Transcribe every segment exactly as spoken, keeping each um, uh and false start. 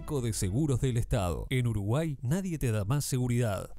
Banco de Seguros del Estado. En Uruguay, nadie te da más seguridad.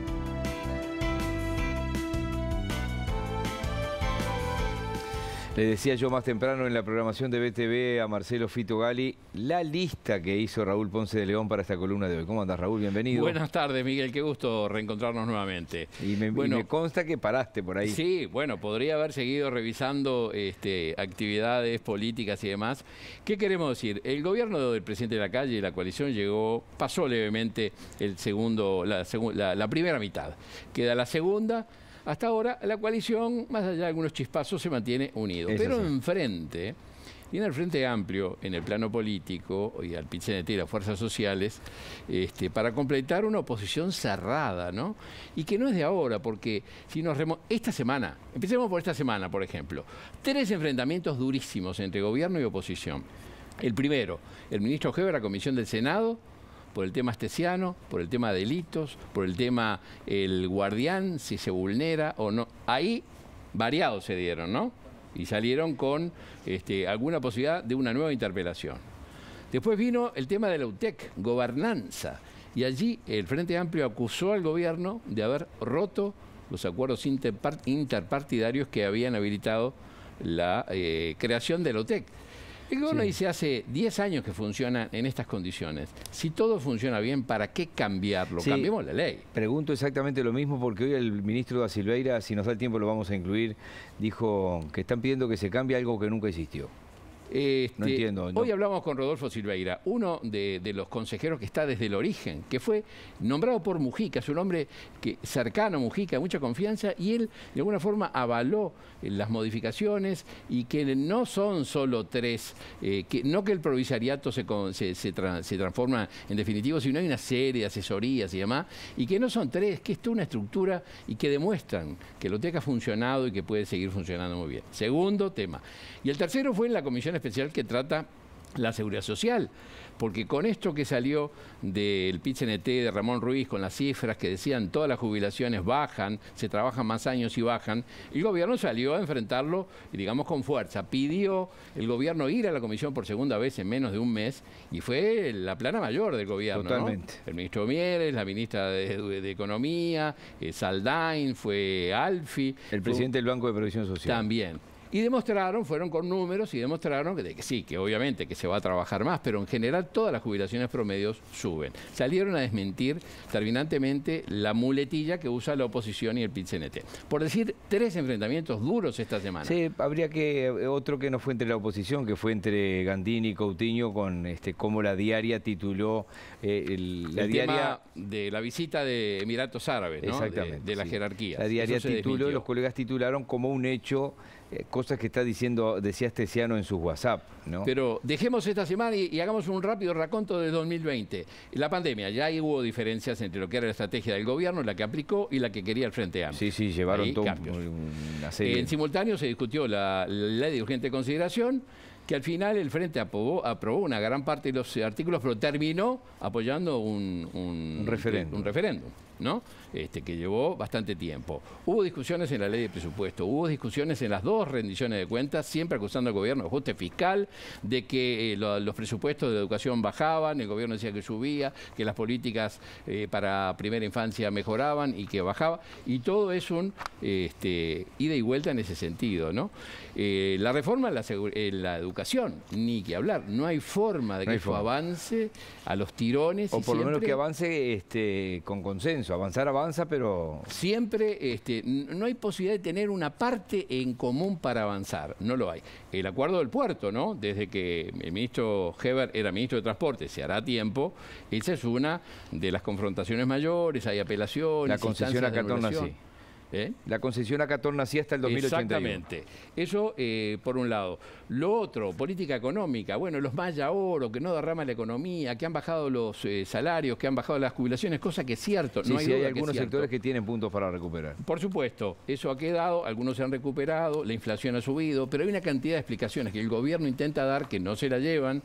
Le decía yo más temprano en la programación de B T V a Marcelo Fito Gali la lista que hizo Raúl Ponce de León para esta columna de hoy. ¿Cómo andás, Raúl? Bienvenido. Buenas tardes, Miguel. Qué gusto reencontrarnos nuevamente. Y me, bueno, y me consta que paraste por ahí. Sí, bueno, podría haber seguido revisando este, actividades políticas y demás. ¿Qué queremos decir? El gobierno del presidente de la calle, la coalición, llegó, pasó levemente el segundo, la, segu la, la primera mitad. Queda la segunda. Hasta ahora la coalición, más allá de algunos chispazos, se mantiene unido. Eso Pero sí. enfrente, tiene el Frente Amplio en el plano político y al P I C N T y las fuerzas sociales este, para completar una oposición cerrada, ¿no? Y que no es de ahora, porque si nos remo esta semana, empecemos por esta semana, por ejemplo, tres enfrentamientos durísimos entre gobierno y oposición. El primero, el ministro Heber a comisión del Senado, por el tema astesiano, por el tema delitos, por el tema el guardián, si se vulnera o no. Ahí variados se dieron, ¿no? Y salieron con este, alguna posibilidad de una nueva interpelación. Después vino el tema de la U T E C, gobernanza. Y allí el Frente Amplio acusó al gobierno de haber roto los acuerdos interpartidarios que habían habilitado la eh, creación de la U T E C. El gobierno sí. dice hace diez años que funciona en estas condiciones. Si todo funciona bien, ¿para qué cambiarlo? Sí. Cambiemos la ley. Pregunto exactamente lo mismo porque hoy el ministro da Silveira, si nos da el tiempo lo vamos a incluir, dijo que están pidiendo que se cambie algo que nunca existió. Este, no entiendo. No. Hoy hablamos con Rodolfo Silveira, uno de, de los consejeros que está desde el origen, que fue nombrado por Mujica, es un hombre que, cercano a Mujica, mucha confianza, y él de alguna forma avaló eh, las modificaciones y que no son solo tres, eh, que no que el provisariato se, se, se, tra se transforma en definitivo, sino hay una serie de asesorías y demás, y que no son tres, que esto es una estructura y que demuestran que la U T E C ha funcionado y que puede seguir funcionando muy bien. Segundo tema. Y el tercero fue en la comisión especial que trata la seguridad social, porque con esto que salió del P I C N T de Ramón Ruiz, con las cifras que decían todas las jubilaciones bajan, se trabajan más años y bajan, el gobierno salió a enfrentarlo, digamos, con fuerza. Pidió el gobierno ir a la comisión por segunda vez en menos de un mes y fue la plana mayor del gobierno. Totalmente. ¿No? El ministro Mieres, la ministra de, de Economía, eh, Saldain, fue Alfi. El presidente fue, del Banco de Previsión Social. También. Y demostraron, fueron con números y demostraron que, que sí, que obviamente que se va a trabajar más, pero en general todas las jubilaciones promedios suben. Salieron a desmentir terminantemente la muletilla que usa la oposición y el P I C N T. Por decir, tres enfrentamientos duros esta semana. Sí, habría que, otro que no fue entre la oposición, que fue entre Gandini y Coutinho, con este cómo la diaria tituló eh, el, la el diaria tema de la visita de Emiratos Árabes, ¿no? Exactamente, de, de la sí. jerarquía. La diaria tituló, los colegas titularon como un hecho. Eh, cosas que está diciendo, decía Astesiano en sus WhatsApp, ¿no? Pero dejemos esta semana y, y hagamos un rápido raconto de dos mil veinte. La pandemia, ya ahí hubo diferencias entre lo que era la estrategia del gobierno, la que aplicó y la que quería el Frente Amplio. Sí, sí, llevaron todo una serie. Eh, en simultáneo se discutió la, la ley de urgente consideración, que al final el Frente aprobó, aprobó una gran parte de los artículos, pero terminó apoyando un, un, un referéndum. Un referéndum. ¿no? Este, que llevó bastante tiempo. Hubo discusiones en la ley de presupuesto, hubo discusiones en las dos rendiciones de cuentas, siempre acusando al gobierno de ajuste fiscal, de que eh, lo, los presupuestos de la educación bajaban, el gobierno decía que subía, que las políticas eh, para primera infancia mejoraban y que bajaba, y todo es un este, ida y vuelta en ese sentido, ¿no? Eh, la reforma en la, en la educación, ni que hablar, no hay forma de que no eso avance a los tirones. O y por siempre, lo menos que avance este, con consenso, avanzar avanza, pero... Siempre este, no hay posibilidad de tener una parte en común para avanzar, no lo hay. El acuerdo del puerto, ¿no? Desde que el ministro Heber era ministro de Transporte, se hará tiempo, esa es una de las confrontaciones mayores, hay apelaciones... La concesión a Catorna sí. ¿Eh? La concesión a Catorna sí hasta el dos mil ochenta y uno. Exactamente. Eso eh, por un lado. Lo otro, política económica. Bueno, los Maya Oro, que no derrama la economía, que han bajado los eh, salarios, que han bajado las jubilaciones, cosa que es cierto. Sí, no hay sí, duda hay que algunos es sectores que tienen puntos para recuperar. Por supuesto, eso ha quedado, algunos se han recuperado, la inflación ha subido, pero hay una cantidad de explicaciones que el gobierno intenta dar que no se la llevan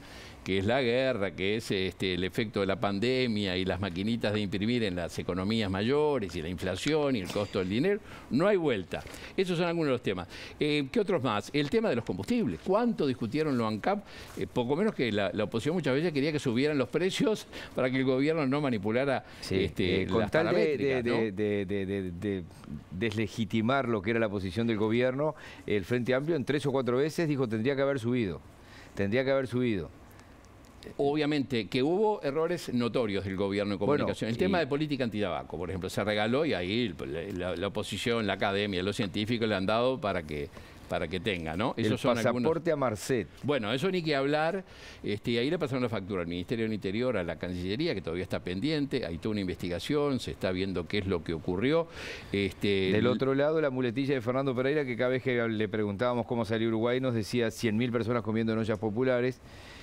que es la guerra, que es este, el efecto de la pandemia y las maquinitas de imprimir en las economías mayores y la inflación y el costo del dinero, no hay vuelta. Esos son algunos de los temas. Eh, ¿Qué otros más? El tema de los combustibles. ¿Cuánto discutieron los ANCAP? Eh, poco menos que la, la oposición muchas veces quería que subieran los precios para que el gobierno no manipulara sí, este, eh, con las tal de, paramétricas, de, ¿no? de, de, de, de, de deslegitimar lo que era la posición del gobierno, el Frente Amplio en tres o cuatro veces dijo tendría que haber subido, tendría que haber subido. Obviamente que hubo errores notorios del gobierno en comunicación. Bueno, el tema y... de política antidabaco, por ejemplo, se regaló y ahí la, la oposición, la academia, los científicos le han dado para que para que tenga, ¿no? Esos el son pasaporte algunos... a Marcet. Bueno, eso ni que hablar. Este, ahí le pasaron la factura al Ministerio del Interior, a la Cancillería, que todavía está pendiente. Hay toda una investigación, se está viendo qué es lo que ocurrió. Este, Del el... otro lado, la muletilla de Fernando Pereira, que cada vez que le preguntábamos cómo salió Uruguay, nos decía cien mil personas comiendo en ollas populares.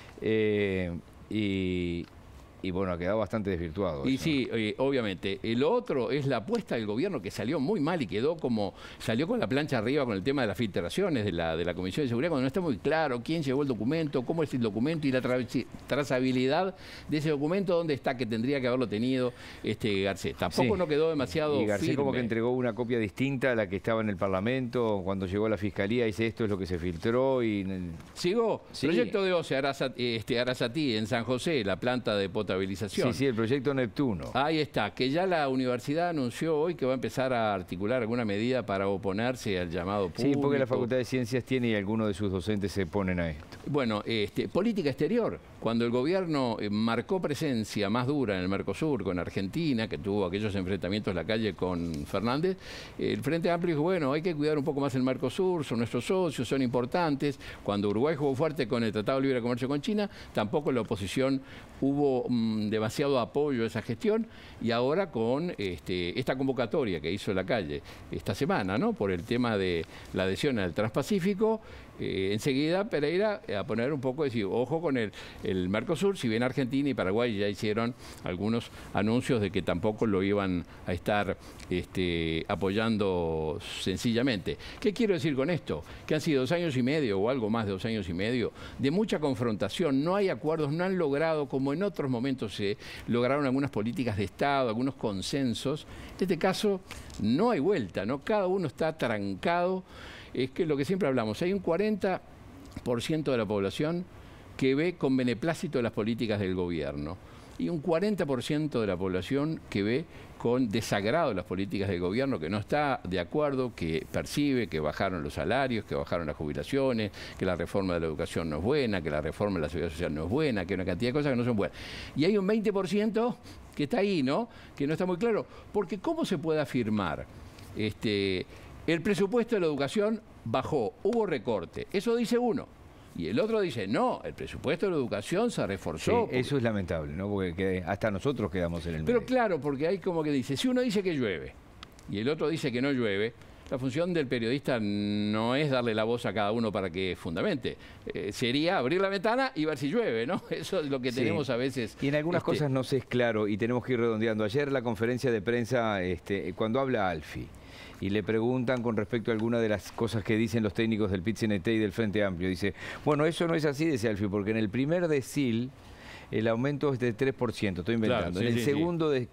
Eh, y... Y bueno, ha quedado bastante desvirtuado. Y eso. sí, eh, obviamente. El otro es la apuesta del gobierno que salió muy mal y quedó como, salió con la plancha arriba con el tema de las filtraciones de la, de la Comisión de Seguridad, cuando no está muy claro quién llevó el documento, cómo es el documento y la tra trazabilidad de ese documento, dónde está, que tendría que haberlo tenido este Garcés. Tampoco sí. no quedó demasiado Y Garcés firme. como que entregó una copia distinta a la que estaba en el Parlamento, cuando llegó a la Fiscalía dice esto es lo que se filtró y... ¿Sigo? Sí. Proyecto de OCE, Arasatí, este, Arasatí, en San José, la planta de potabilización. Sí, sí, el proyecto Neptuno. Ahí está, que ya la universidad anunció hoy que va a empezar a articular alguna medida para oponerse al llamado público. Sí, porque la Facultad de Ciencias tiene y algunos de sus docentes se ponen a esto. Bueno, este, política exterior. Cuando el gobierno eh, marcó presencia más dura en el Mercosur con Argentina, que tuvo aquellos enfrentamientos en la calle con Fernández, eh, el Frente Amplio dijo, bueno, hay que cuidar un poco más el Mercosur, son nuestros socios, son importantes. Cuando Uruguay jugó fuerte con el Tratado de Libre Comercio con China, tampoco en la oposición hubo mmm, demasiado apoyo a esa gestión, y ahora con este, esta convocatoria que hizo la calle esta semana, ¿no? Por el tema de la adhesión al Transpacífico, eh, enseguida Pereira eh, a poner un poco, decir, ojo con el, el Mercosur, si bien Argentina y Paraguay ya hicieron algunos anuncios de que tampoco lo iban a estar este, apoyando sencillamente. ¿Qué quiero decir con esto? Que han sido dos años y medio o algo más de dos años y medio de mucha confrontación, no hay acuerdos, no han logrado, como en otros momentos se lograron algunas políticas de Estado, algunos consensos. En este caso no hay vuelta, ¿no? Cada uno está trancado. Es que lo que siempre hablamos, hay un cuarenta por ciento de la población que ve con beneplácito las políticas del gobierno y un cuarenta por ciento de la población que ve con desagrado las políticas del gobierno, que no está de acuerdo, que percibe que bajaron los salarios, que bajaron las jubilaciones, que la reforma de la educación no es buena, que la reforma de la seguridad social no es buena, que hay una cantidad de cosas que no son buenas. Y hay un veinte por ciento que está ahí, ¿no? Que no está muy claro. Porque ¿cómo se puede afirmar? Este, el presupuesto de la educación bajó, hubo recorte. Eso dice uno. Y el otro dice, no, el presupuesto de la educación se reforzó. Sí, porque... eso es lamentable, ¿no? Porque que hasta nosotros quedamos en el medio. Pero claro, porque hay como que dice, si uno dice que llueve y el otro dice que no llueve, la función del periodista no es darle la voz a cada uno para que fundamente. Eh, sería abrir la ventana y ver si llueve, ¿no? Eso es lo que Sí. tenemos a veces. Y en algunas este... cosas no se es claro y tenemos que ir redondeando. Ayer la conferencia de prensa, este, cuando habla Alfi, y le preguntan con respecto a alguna de las cosas que dicen los técnicos del P I T C N T y del Frente Amplio. Dice, bueno, eso no es así, dice Alfi, porque en el primer decil el aumento es de tres por ciento, estoy inventando. Claro, sí, en el sí, segundo, sí. de...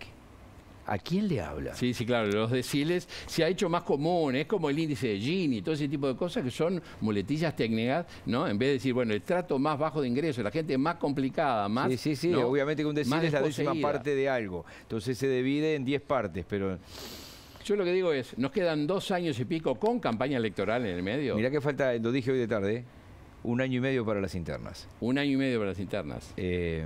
¿a quién le habla? Sí, sí, claro, los deciles se ha hecho más común, es como el índice de Gini, todo ese tipo de cosas que son muletillas técnicas, ¿no? En vez de decir, bueno, el trato más bajo de ingresos, la gente más complicada, más... Sí, sí, sí, ¿no? obviamente que un decil más es la décima desposeída. parte de algo. Entonces se divide en diez partes, pero... Yo lo que digo es, nos quedan dos años y pico con campaña electoral en el medio. Mirá que falta, lo dije hoy de tarde, un año y medio para las internas. Un año y medio para las internas. Eh,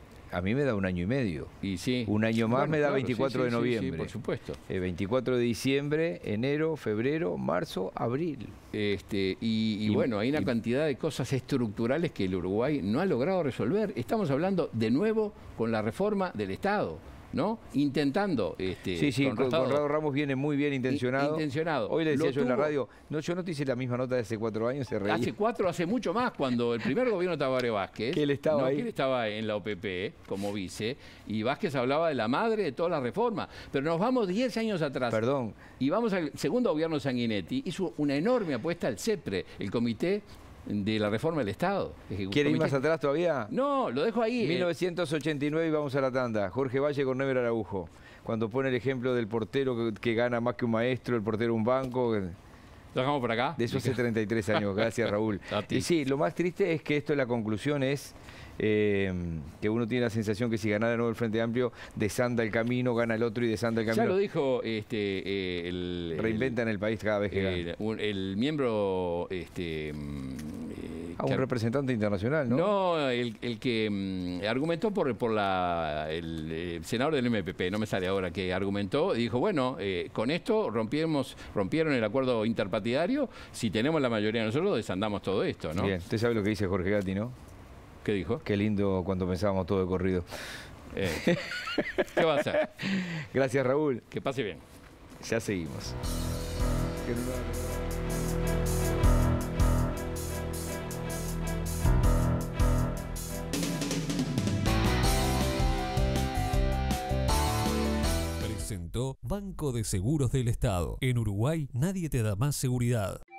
a mí me da un año y medio. Y sí. Un año más Bueno, me da claro, veinticuatro sí, de sí, sí, noviembre. sí, por supuesto. Eh, veinticuatro de diciembre, enero, febrero, marzo, abril. Este, y, y Y- bueno, hay una y- cantidad de cosas estructurales que el Uruguay no ha logrado resolver. Estamos hablando de nuevo con la reforma del Estado, ¿no? Intentando... Este, Sí, sí, Conrado- Con- Conrado Ramos viene muy bien intencionado. intencionado. Hoy le decía Lo yo en la tuvo- radio, no, yo no te hice la misma nota de hace cuatro años, se reía. Hace cuatro, hace mucho más, cuando el primer gobierno de Tabaré Vázquez, Que él estaba ¿no? ahí. que él estaba en la O P P como vice, y Vázquez hablaba de la madre de toda la reforma. Pero nos vamos diez años atrás. Perdón, Y vamos al segundo gobierno de Sanguinetti, hizo una enorme apuesta al CEPRE, el Comité de la reforma del Estado. ¿Quiere ir más atrás todavía? No, lo dejo ahí. mil novecientos ochenta y nueve y vamos a la tanda. Jorge Valle con Never Araujo. Cuando pone el ejemplo del portero que, que gana más que un maestro, el portero de un banco. ¿Lo dejamos por acá? De eso hace treinta y tres años. Gracias, Raúl. Y sí, lo más triste es que esto, la conclusión es eh, que uno tiene la sensación que si ganara de nuevo el Frente Amplio, desanda el camino, gana el otro y desanda el camino. Ya lo dijo este, eh, el... Reinventan el, el país cada vez que el, gana. Un, el miembro... Este, Ah, un representante internacional, ¿no? No, el, el que mm, argumentó por, por la, el, el senador del M P P, no me sale ahora, que argumentó y dijo, bueno, eh, con esto rompimos, rompieron el acuerdo interpartidario, si tenemos la mayoría de nosotros, desandamos todo esto, ¿no? Bien, usted sabe lo que dice Jorge Gatti, ¿no? ¿Qué dijo? Qué lindo cuando pensábamos todo de corrido. Eh, ¿Qué va a hacer? Gracias, Raúl. Que pase bien. Ya seguimos. Banco de Seguros del Estado. En Uruguay nadie te da más seguridad.